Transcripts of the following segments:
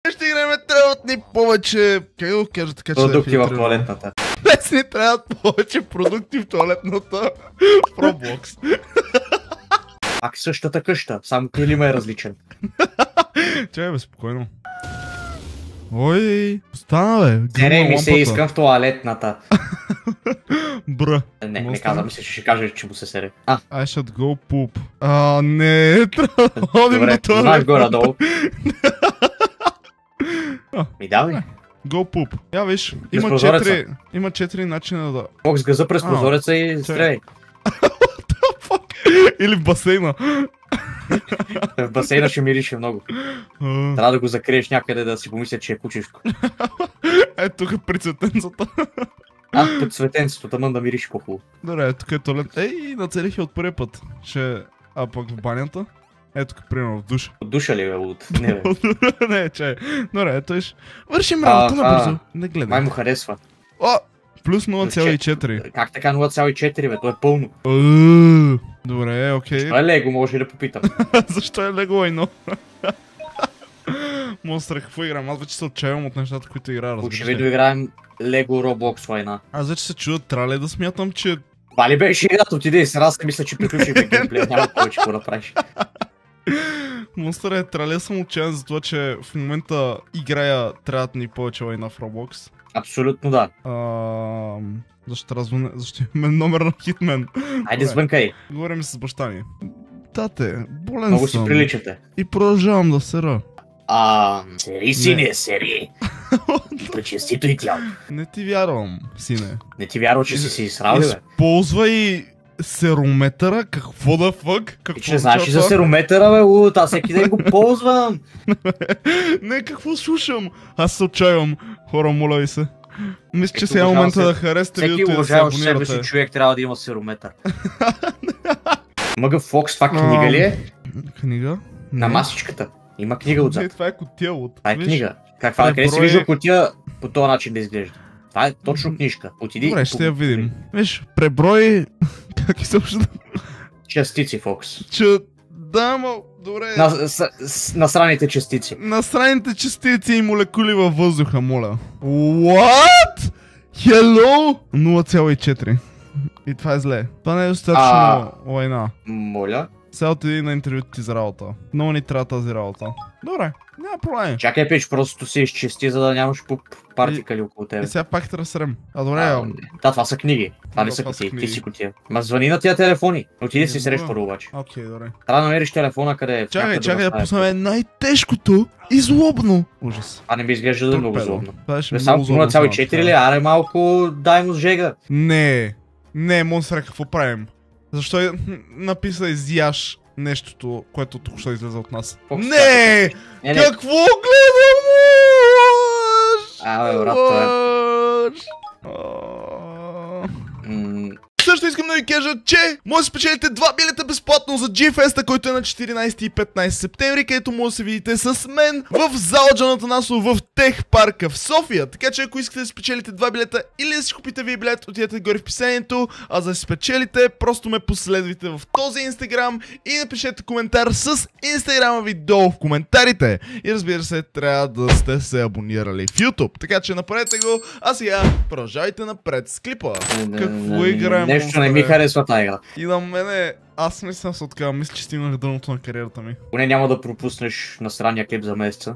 Ще играем, трябват ни повече... Как да го кажа така, че продукти в туалетната. Днес ни трябват повече продукти в туалетната в Roblox. Пак същата къща, само клима е различен. Чакай бе, спокойно. Ой, стана бе, Не ми се искам в туалетната. Бра. Не казвам, мисля, че ще каже, че му се сере. I should go poop. Не, трябва да ходим до туалетната. Знаеш горе-долу. Ми давай. Go poop. Я виж, има 4 начина да... Мога с газа през прозореца и стреляй. Или в басейна. В басейна ще мирише много. Трябва да го закриеш някъде да си помисля, че е кучешко. Ето тук е при цветенцата. Под цветенцето, тъмън да мирише по-хубаво. Добре, тук е туалет. Ей, нацелих я от първия път. А пък в банята. Ето тук, примерно в душа. От душа ли бе? Не бе. Не, чай. Добре, ето виж. Вършим работа набързо. Не гледай. Май му харесва. Плюс 0,4. Как така 0,4 бе? То е пълно. Добре, окей. Защо е Лего, може ли да попитам? Защо е Лего едно? Монстър, какво играем? Аз вече се отчаявам от нещата, които играя, разбираш ли? Очевидно играем Лего Roblox война. Аз вече се чуда, трябва ли да смятам, че... Това ли беше играта? Отиде и се раз, мисля, че приключихме геймплея, няма повече какво да правиш. Монстър, трябва ли да съм отчаян за това, че в момента играя трябват ни повече война в Roblox? Абсолютно да. Защо развън... Защо имаме номер на Хитмен? Айде звънкай. Говорим с баща ми. Тате, болен Много съм. си приличате. И продължавам да сера. Сери, сине, сери. Пречестито и тяло. Не ти вярвам, сине. Не ти вярвам, че си изсрал ли бе? Използвай серометъра, какво да фък? Ти че знаеш и за серометъра бе, аз всеки ден го ползвам. Не, какво слушам? Аз се отчаявам. Хора, моля ви се. Мисля, че сега е момента да харесате видеото и да се абонирате. Всеки уважаващ себе си човек трябва да има серометър. Мъгъв Фокс, това книга ли е? Книга? На масичката. Има книга отзад. Не, това е кутия от... Това е книга. Къде си виждал кутия по този начин да изглежда? Това е точно книжка. Отиди. Добре, ще я видим. Виж, преброй... Как изобщо... Частици, Фокс. Да, добре. Насраните частици. Насраните частици и молекули във въздуха, моля. What? Hello? 0,4. И това е зле. Това не е достатъчно война. Моля? Сега отиди на интервюто ти за работа. Много ни трябва тази работа. Добре, няма проблем. Чакай, пич, просто се изчисти, за да нямаш партикали около тебе. И сега пак те разсрем. Добре, да, това са книги. Това не са кутии. Ти си кутия. Ма звъни на тия телефони. Отиди си срещу първо обаче. Окей, добре. Трябва да намериш телефона къде е. Чакай да пуснем най-тежкото и злобно. Ужас. Не би изглежда да е много злобно. Само 0,4 ли? Аре малко дай му с жега. Не, монстър, какво правим? Защо написа изяш нещото, което тук ще излезе от нас? Не! Какво гледам? Брат, това е. Също искам да ви кажа, че може да спечелите 2 билета безплатно за G-Fest, който е на 14 и 15 септември, където може да се видите с мен в зала Джон Атанасов в Тех парка в София. Така че ако искате да спечелите 2 билета или да си купите вие билет, отидете горе в описанието, а за да спечелите, просто ме последвайте в този инстаграм и напишете коментар с инстаграма ви долу в коментарите. И разбира се, трябва да сте се абонирали в YouTube. Така че направете го, а сега продължавайте напред с клипа. Какво играем? Нещо не ми харесва тази игра. И на мене, аз не съм се откава, мисля, че стигнах дъното на кариерата ми. Поне няма да пропуснеш на странния клип за месеца.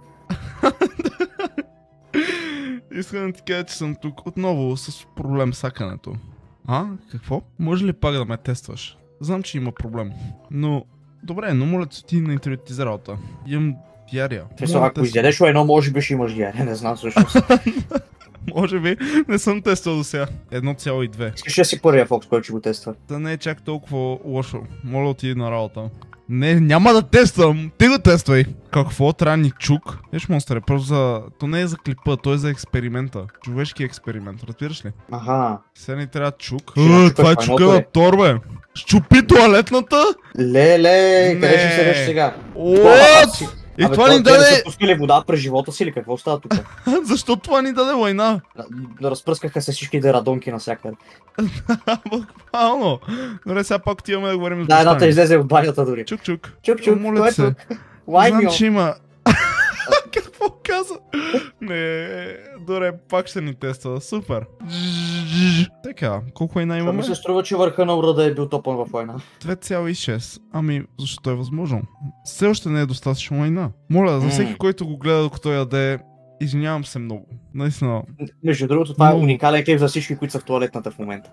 Искам да ти кажа, че съм тук отново с проблем с акането. Какво? Може ли пак да ме тестваш? Знам, че има проблем. Но, добре, но моля ти на интернет за работа. Имам диария. Ако изядеш едно, може би ще имаш диария, не знам всъщност. Може би, не съм тествал до сега. 1,2. Искаш да си първия Фокс, който ще го тества. Да не е чак толкова лошо. Моля отиди на работа. Не, няма да тествам. Ти го тествай. Какво? Трябва ни чук. Виж, монстър, просто за... То не е за клипа, то е за експеримента. Човешки експеримент, разбираш ли? Сега ни трябва чук. Това е чука на Тор, бе. Щупи туалетната? Леле, къде ще седеш сега? И това ни даде... са пускали вода през живота си или какво става тук? Защо това ни даде война? Разпръскаха се всички дерадонки навсякъде. Буквално. Добре, сега пак отиваме да говорим с баща ми. Да, едната излезе от банята дори. Чук. Чук, моля се. Знам, че има... Какво Какво каза? Не, добре, пак ще ни тества. Супер. Така, колко война Ми имаме? се струва, че върха на урада е бил топън в война. 2,6. Ами, защо е възможно? Все още не е достатъчно война. Моля, за всеки, който го гледа, докато яде, извинявам се много. Наистина. Между другото, това е уникален клип за всички, които са в туалетната в момента.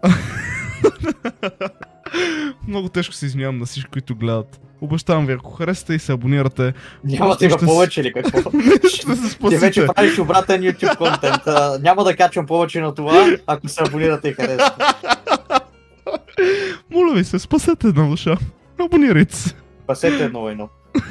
Много тежко се извинявам на всички, които гледат. Обещавам ви, ако харесате и се абонирате, Няма да има повече ли какво? ще се Ти спасите. вече правиш обратен YouTube контент. Няма да качвам повече на това, ако се абонирате и харесате. Моля ви се, спасете една душа. Абонирайте се. Пасете едно.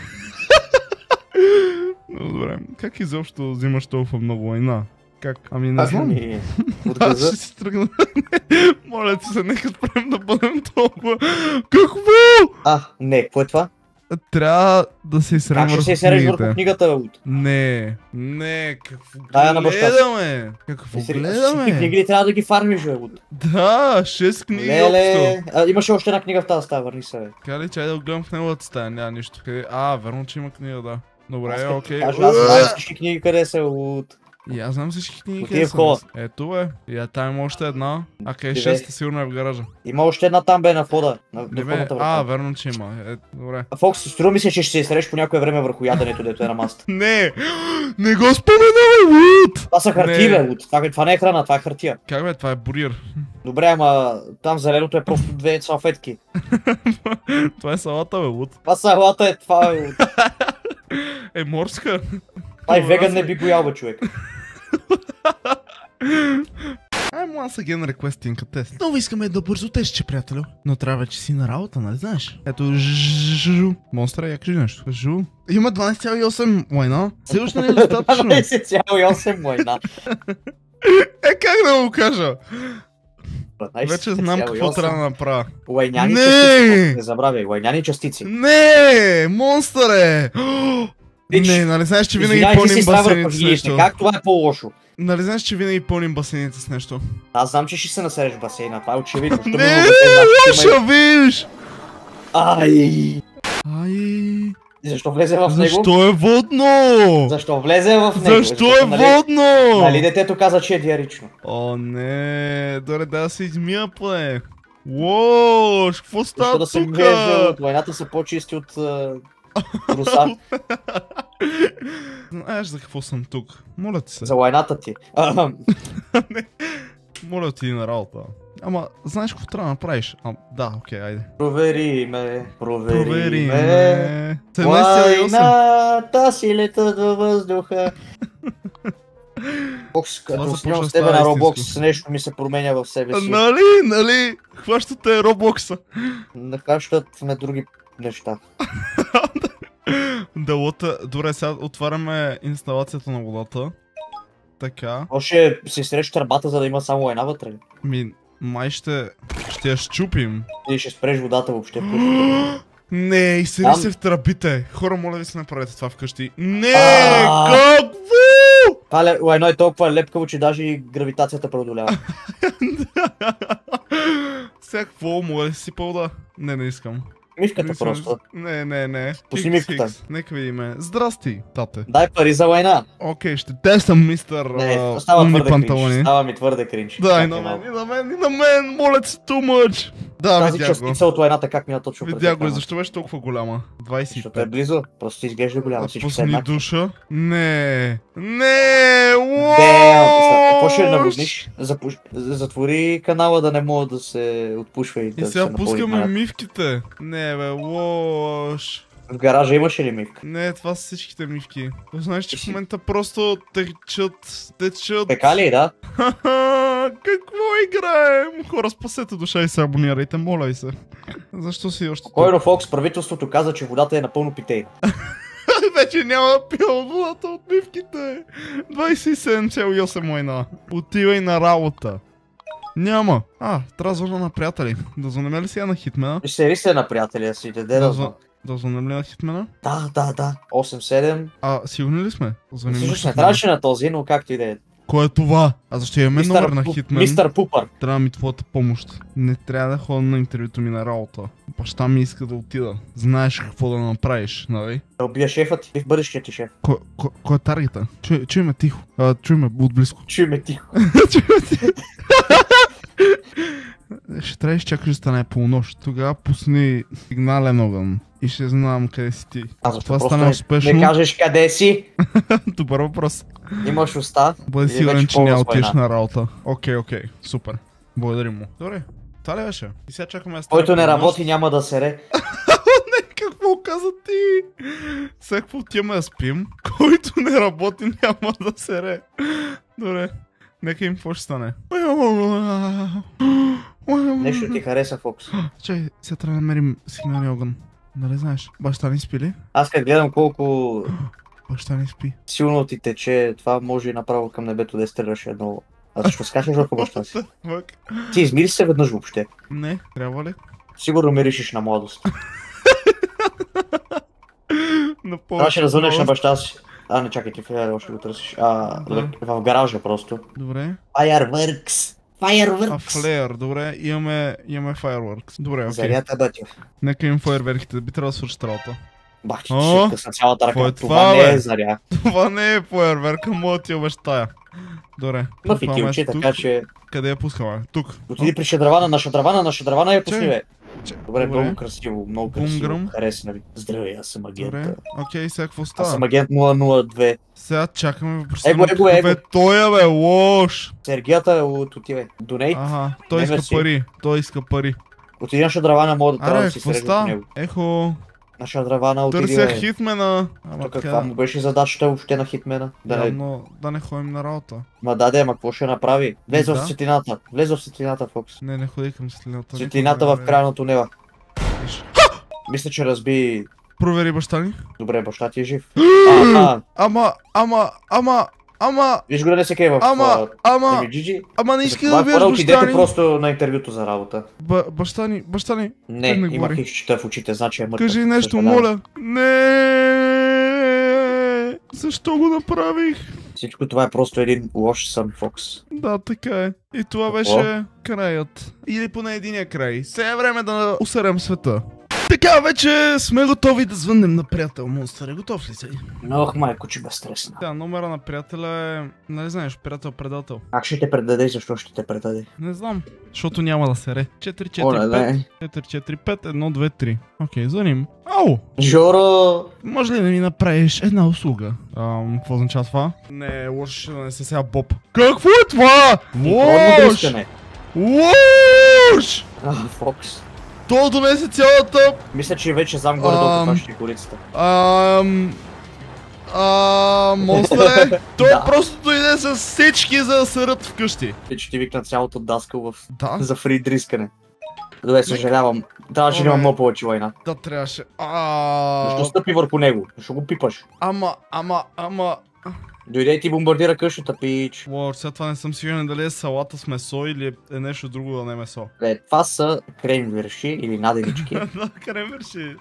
Добре, как изобщо взимаш толкова много война? Как? Ами не знам. От Аз газа. ще си тръгна. Моля ти се, нека спрем да бъдем толкова. Какво? Не, какво е това? Трябва да се изсрем Как ще върху се изсереш върху книгите. книгата, Лут? Не, какво Дай на баща си. гледаме? Какво Всички гледаме? книги ли трябва да ги фармиш, бе, Лут? Да, 6 книги общо. Леле, имаше още една книга в тази стая, върни се, бе. Така ли, чай да го гледам в неговата стая, няма нищо. Верно, че има книга, да. Добре, Аз като окей. кажа, аз знам всички книги къде са, Лут. И аз знам всички книги Отиде къде в са. хола. Ето бе. И там има още една. А къде Къде? 6 сигурно е в гаража. Има още една там, бе, на входа. На Не бе, входната врата. верно, че има. Добре. Фокс, струва ми се, че ще се изсреш по някое време върху яденето, дето е на маста. Не! Не го споменавай, Лут! Това са хартии, Не. бе, Лут. Това не е храна, това е хартия. Как бе, това е бурир. Добре, ама там зеленото е просто две салфетки. Това е салата, бе, Лут. Това салата е това, бе, Лут. Е морска. Това и веган не би го ял, бе, човек. I'm once again requesting a test. Много искаме да бързо тестче, приятелю. Но трябва вече си на работа, нали знаеш? Ето жжжжжу. Монстра, я кажи нещо. Жу. Има 12,8 война. Все още не е достатъчно. 12,8 война. Как да го кажа? 12,8. Вече знам какво трябва да направя. Лайняни Не! частици. Не забравяй, лайняни частици. Не, монстър! Виж, Не, нали знаеш, че винаги Извинявай, ти пълним си ставър басейните в с гилите. нещо? Как това е по-лошо? Нали знаеш, че винаги пълним басейните с нещо? Аз знам, че ще се насереш в басейна, това е очевидно. Що Не, ми го басейн, значи, че има- лоша, виж! Ай! Ай, Защо влезе в него? защо е водно? Защо влезе в него? Защо е нали- водно? Нали детето каза, че е диарично? О, не, добре, да се измия, пле. Лош, какво Защо става да се тука? меже от войната са по-чисти от руса Знаеш за какво съм тук? Моля ти се. за войната ти. Моля ти на работа. Ама, знаеш какво трябва да направиш? Да, окей, айде. Провери ме. Провери ме. 17,8. Войната си лета до въздуха. Бокс, Това като започва снимам да с тебе става на Roblox, истинско. нещо ми се променя в себе си. Нали, хващате Роблокса. Нахащат ме други неща. Делата, добре, сега отваряме инсталацията на водата. Така. Още си срещу тръбата, за да има само една вътре. Май ще я щупим. Или ще спреш водата въобще. Не, изсери Там- се в тръбите. Хора, моля ви се, направете това вкъщи. Не, А. какво? Това едно е толкова лепкаво, че даже и гравитацията преодолява. Сега какво, моля ли си пълда? Не искам. Мивката просто. Не. Пусни Хикс, мивката. хикс. Нека видиме. Здрасти, тате. Дай пари за война. Окей, ще тествам мистер Не, става умни твърде кринч. панталони. Става ми твърде кринч. Да, и Чакай на малко. мен, и на мен, моля ти се, too much. Да, Тази видях го. частица от войната как мина точно пред Видях го, и екрана? защо беше толкова голяма? Защото е 25. близо. Просто изглежда голяма. Всички са Пусни еднакви. душа. Не, Бем! Какво ще лош! наводниш? Затвори канала да не мога да се отпушва и И да се сега напълни пускаме войната. мивките. Не бе, лош. В гаража имаше ли мивка? Не, това са всичките мивки. Знаеш, че в момента просто течат. Така ли, да? Ха-ха, какво играем? Хора, спасете душа и се абонирайте, моля ви се. Защо си още тук? Койно Фокс, правителството каза, че водата е напълно питейна. Вече няма да пия от водата от мивките. 27,8 война. Отивай на работа. Няма. Трябва да звъна на приятели. Да звънем ли сега на Хитмена? Сери се на приятеля си, де да знам. Да звънем ли на Хитмена? Да. 8-7. Сигурни ли сме? Звъним на Всъщност не Хитмена. трябваше на този, но както и да е. Кой е това? А защо имаме номер на Хитмен? Мистер Пупър. Трябва ми твоята помощ. Не трябва да ходя на интервюто ми на работа. Баща ми иска да отида. Знаеш какво да направиш, нали? Да убия шефа ти в бъдещия ти шеф. Кой е таргета? Чуй ме тихо. Чуй ме отблизко. Чуй ме тихо. Ще трябва да изчакаш да стане полунощ. Тогава пусни сигнален огън. И ще знам къде си ти. Това стане успешно. Не кажеш къде си. Добър въпрос. Имаш уста. Бъде сигурен, че няма отидеш на работа. Окей, супер. Благодарим му. Добре, това ли беше? И сега чакаме да стане. Който не работи няма да сере. Не, какво каза ти? Сега какво отиваме да спим? Който не работи няма да сере. Добре, нека им какво ще стане. Нещо ти хареса, Фокс. Чай, сега трябва да намерим сигналния огън. Нали знаеш? Баща ни спи ли? Аз като гледам колко Баща ни спи. силно ти тече, това може и направо към небето да изстреляш едно. А защо скачаш върху баща си? Ти измири се веднъж въобще. Не, трябва ли? Сигурно миришиш на младост. Трябваше да звънеш на баща си. Не чакай, ти флеер още го търсиш. В гаража просто. Добре. Fireworks! Флеер, добре, имаме fireworks. Добре, окей. Зарята бътя. Нека им фойерверките, би трябвало да свършат работа. Бах ти шипка с цялата ръка. Това не е заря. Това не е фойерверка, мога ти обещая. Добре. Мъфи ти очи, така че... Къде я пускаме? Тук. Отиди при шадравана, на шадравана я пусни, бе. Добре, много красиво, харесна ви. Здравей, аз съм агент. Добре, окей, сега какво става? Аз съм агент 002. Сега чакаме Его. Той бе, лош! Сергията е от отиве. Донейт. Той иска пари. Отиди на шадравана, мога да трябва да си срежа по него. Ехо. На шадравана отиди, Търся хитмена. Каква му беше задачата въобще на хитмена? Да не ходим на работа. Ама какво ще направи? Влез в светлината, Фокс. Не ходи към светлината. Светлината в края на тунела. Мисля, че разби... Провери баща ни. Добре, баща ти е жив. Ама... Виж го да не се крие в... Ама не иска да виж баща Идете ни. просто на интервюто за работа. Баща ни. Не, имах хищчета в очите, значи е мъртъв. Кажи нещо, моля. Не. Защо го направих? Всичко това е просто един лош сън, Фокс. Да, така е. И това беше краят. Или поне единия край. Сега е време да усерем света. Така, вече сме готови да звъннем на приятел Монстър. Готов ли си? Ох, майко, че безстресна. Да, номера на приятеля е... Нали знаеш, приятел-предател. Как ще те предаде и защо ще те предаде? Не знам, защото няма да се ре. 445 123. Окей, звъним. Ау! Жоро! Може ли да ми направиш една услуга? Какво означава това? Не, лош да не се сега Боб. Какво е това? Лош! Лош! Фокс. То донесе цялата... Мисля, че вече знам горе-долу каква ще е колицата. Монстър той просто дойде с сечки за да сърят вкъщи. И ще ти викна цялото даскал за фри дрискане. Добре, съжалявам. Трябваше да имам много повече война. Да, трябваше. Защо стъпи върху него? Защо го пипаш? Ама... Дойде и ти бомбардира къщата, пич. Лош, сега това не съм сигурен дали е салата с месо или е нещо друго да не е месо. Това са кремвирши или наденички. Да, кремвирши.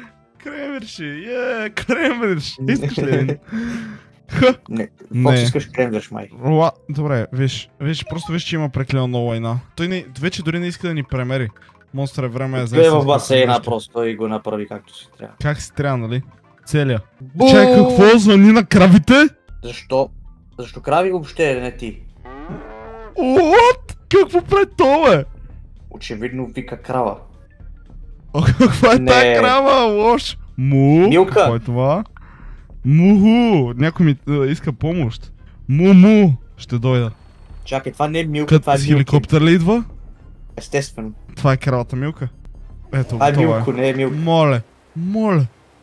Кремвирш. Искаш ли един? Не, Фокс искаш кремвирш, май. Добре, виж, просто виж, че има преклено много война. Той вече дори не иска да ни премери. Монстър е време за... Той е в басейна просто и го направи както си трябва. Как си трябва, нали? Целия. Чай, какво звъни на кравите? Защо? Защо крави въобще, не ти? What? Какво пред това, бе? Очевидно вика крава. Каква е тая крава, лош? Милка! Какво е това? Муху! Някой ми иска помощ. Му! Ще дойда. Чакай, това не е Милка, това е С Милки. хеликоптер ли идва? Естествено. Това е кравата Милка. Ето, това е Милко, не е Милка. Моля!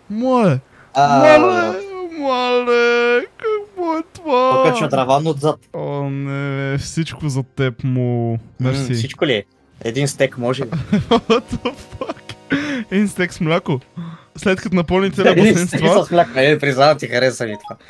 Какво е това? Покачва драван отзад. О, не, всичко за теб му. Мерси. Всичко ли е? Един стек може ли? What the fuck? Един стек с мляко? След като напълните на басейн с това? Един с мляко, признавам ти, хареса ми това.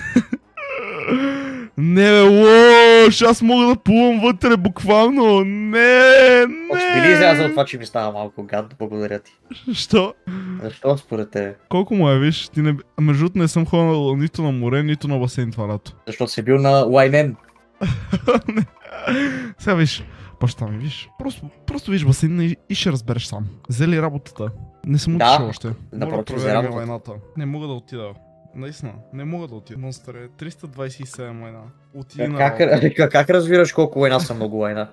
Не бе, лош, аз мога да плувам вътре буквално, не. Би ли излязъл това, че ми става малко гадно, благодаря ти. Що? Защо според тебе? Колко му е, виж, ти не... Между не съм ходил нито на море, нито на басейн това лято. Защото си бил на Лайнен. Сега виж, баща ми, виж. Просто виж басейна и ще разбереш сам. Взели работата. Не съм отишъл още. Напротив, за работата. войната. Не мога да отида. Наистина, не мога да отида. Монстър е 327 война. Отиди на работа. Как разбираш колко война са много война?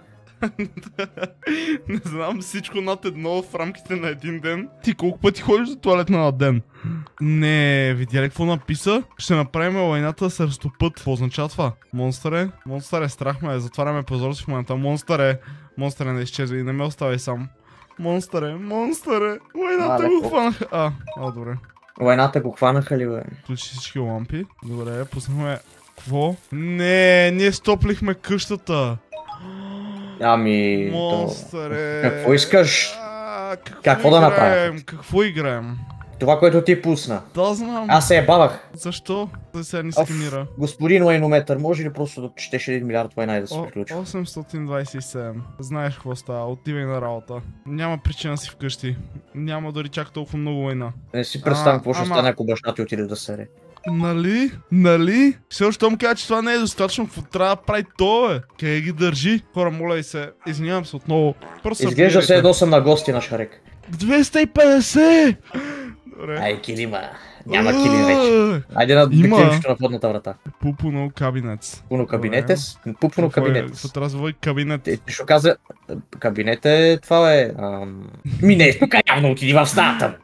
Не знам, всичко над едно в рамките на един ден. Ти колко пъти ходиш до туалетна на ден? Не, видя ли какво написа? Ще направим войната да се разтопът. Какво означава това? Монстър е, страх ме, затваряме прозорци в момента. Монстър е, не изчезва и не ме оставай сам. Монстър е, войната го хванаха. Добре. Войната го хванаха ли, бе? Включи всички лампи. Добре, пуснахме. Какво? Не, ние стоплихме къщата. Ами... Монстър. Какво искаш? Какво да направим? Какво играем? Това, което ти пусна. Да, знам. Аз се ебавах. Защо? Да сега ни сканира. Господин военометър, може ли просто да четеш 1 милиард война и да се приключи? 827. Знаеш какво става, отивай на работа. Няма причина си вкъщи. Няма дори чак толкова много война. Не си представям какво ще стане, ако баща ти отиде да сере. Нали? Все още му казва, че това не е достатъчно, какво трябва да прави то, бе? Къде ги държи? Хора, моля и се, извинявам се отново. Изглежда се едно съм на гости на Шарек. 250! Добре. Ай, килима. Няма килим вече. Айде на климчето на входната врата. Пупуно кабинет. Пупуно кабинетес? Пупуно кабинетес. Какво трябва да звой кабинет? Що каза? Кабинет е това е... не е тук явно отиди в стаята.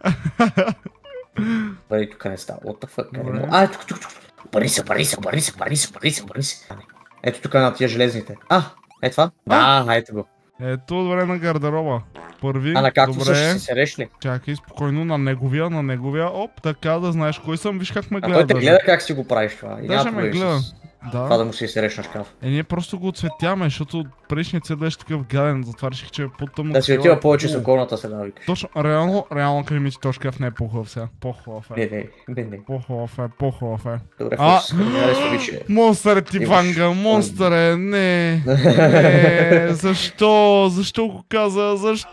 Бъде тук не става. What the fuck? Тук. Пари са. Ето тук на тия железните. Е това? Ето го. Ето добре на гардероба. Първи, на както добре. ще си се решли? Чакай спокойно на неговия. Оп, така да знаеш кой съм, виж как ме гледа. Той те гледа как си го правиш това. Даже ме гледа. Това да му си се реш на шкаф. Ние просто го оцветяваме, защото предишният цвет беше такъв гаден, затова реших, че е по-тъмно. Да си отива повече с околната среда, викаш. Точно, реално къде ми, че този шкаф не е по-хубав сега. По-хубав е. Не. По-хубав е. Добре, фокус. Монстър е ти ванга, монстър е, не. Защо? Защо го каза?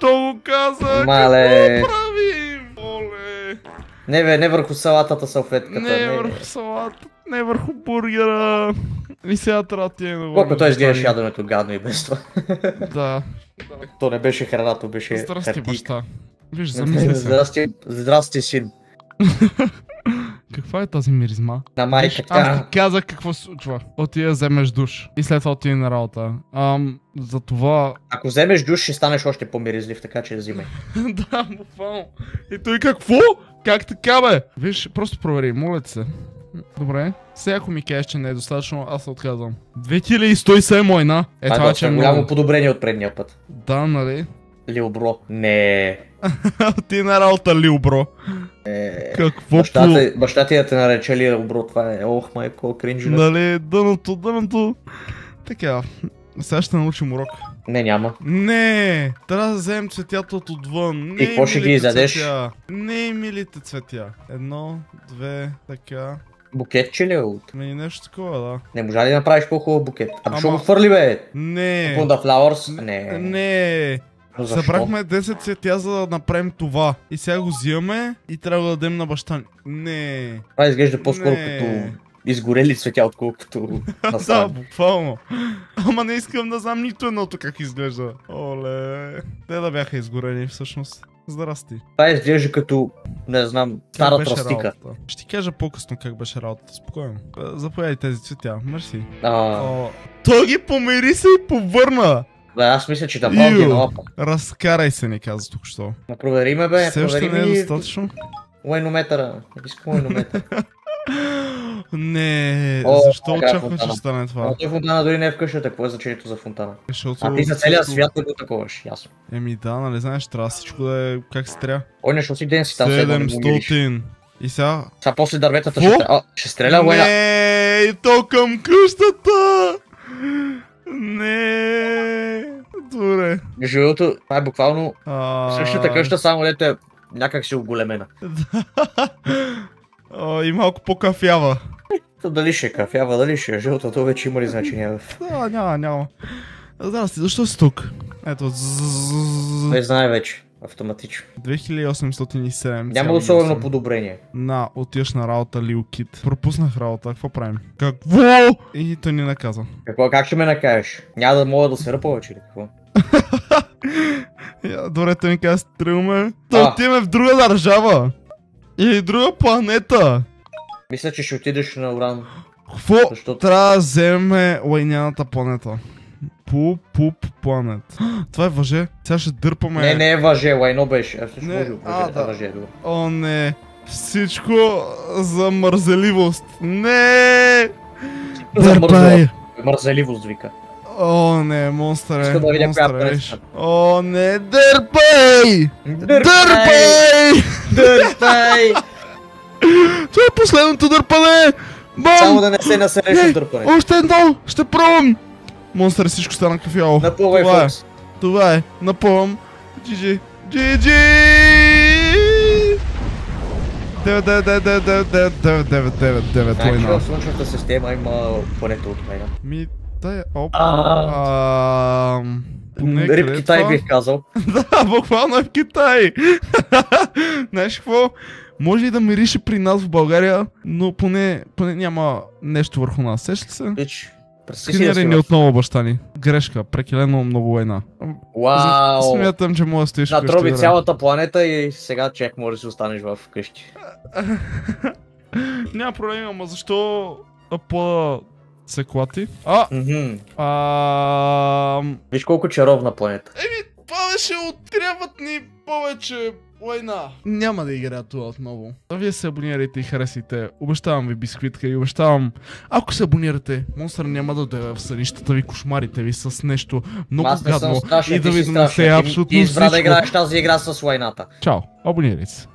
Мале. Какво правим? Оле. Не върху салатата салфетката. Не върху салатата. Не върху бургера. И сега трябва да ти е много. Колко той изглеждаш яденето гадно и без това. Да. То не беше храна, то беше Здрасти, баща. Виж, замисли се. Здрасти, син. Каква е тази миризма? На майка. Аз ти казах какво се случва. Отида вземеш душ и след това отида на работа. За това... Ако вземеш душ, ще станеш още по-миризлив, така че взимай. Да, буквално. И той какво? Как така, бе? Виж, просто провери, моля ти се. Добре. Сега ако ми кажеш, че не е достатъчно, аз се отказвам. 2107 война. Това че е голямо подобрение от предния път. Да, нали? Лил бро. Не. Ти на работа, Лил бро. Какво баща ти да те нарече Лил бро, това е. Ох, майко, кринжи. Нали, дъното. Така, сега ще научим урок. Не, няма. Не, трябва да вземем цветята от отвън. И какво ще ги изядеш? Не, милите цветя. 1, 2, така. Букетче ли е от? Нещо такова, да. Не можа ли да направиш по-хубав букет? Защо го хвърли, бе? Не. Punda flowers? Не. Събрахме 10 цветя, за да направим това. И сега го взимаме и трябва да дадем на баща. Не. Това изглежда по-скоро като изгорели цветя, отколкото да, буквално. Ама не искам да знам нито едното как изглежда. Оле. Те да бяха изгорени всъщност. Здрасти. Това изглежда като, не знам, стара тръстика. Ще ти кажа по-късно как беше работата. Спокойно. Заповядай тези цветя. Мерси. Той ги помири се и повърна. Да, аз мисля, че да ги на лапа. Разкарай се, ни каза тук що. Провери ме, бе. Все още не е достатъчно. Военометъра. Искам военометър. Не, защо очакваш, че стане това? Той фонтана дори не е в къщата, какво е значението за фонтана? А ти за целия свят да го таковаш, ясно. Да, нали знаеш, трябва всичко да е как се трябва. Ой, нещо си ден си там, 700. И сега... Сега после дърветата ще стреля война. Не, и то към къщата! Не, добре. Между другото, това е буквално същата къща, само дето е някак си оголемена. И малко по-кафява. Дали ще е кафява, дали ще е жълта, то вече има ли значение? Да, няма. Здрасти, защо си тук? Ето. Не знае вече. Автоматично. 2807. Няма особено подобрение. Отиваш на работа, Лил Кит. Пропуснах работа, какво правим? Какво? И той ни наказа. Как ще ме накажеш? Няма да мога да свера повече или какво? Добре, той ми каза, стрелме. Да отиваме в друга държава. Или друга планета. Мисля, че ще отидеш на Уран. Какво? Трябва да вземе лайняната планета. Пуп планет. Това е въже. Сега ще дърпаме. Не е въже, лайно беше. Също Не, може въже, добре. О, не. Всичко за мързеливост. Не! Дърпай! Мързеливост вика. О, не, монстър е. Искам да видя коя монстър е. пресна. О, не, дърпай! Дърпай! Дърпай! Това е последното дърпане! Бам! Само да не се насереш от дърпане. Още едно! Ще пробвам! Монстър, всичко стана кафяло. Напълвай, Фокс. Това е. Напълвам. GG. GG! 9. Значи в Слънчевата система има планета от Майна. Дай, оп. Рип Китай бих казал. Да, буквално е в Китай. Знаеш какво? Може и да мирише при нас в България, но поне няма нещо върху нас. Сеш ли се? Бич, сканирай ни отново баща ни. Грешка, прекалено много война. Вау! Смятам, че мога да стоиш вкъщи. Натроби цялата планета и сега чек може да си останеш в къщи. Няма проблем, ама защо Апла се клати? Виж колко чаровна планета. Повече трябват ни повече война. Няма да играя това отново. А вие се абонирайте и харесайте. Обещавам ви бисквитка и обещавам, ако се абонирате, монстър няма да дойде в сънищата ви, кошмарите ви с нещо много гадно и да ви донесе абсолютно всичко. Ти избра да всичко. играеш тази игра с войната. Чао, абонирайте се.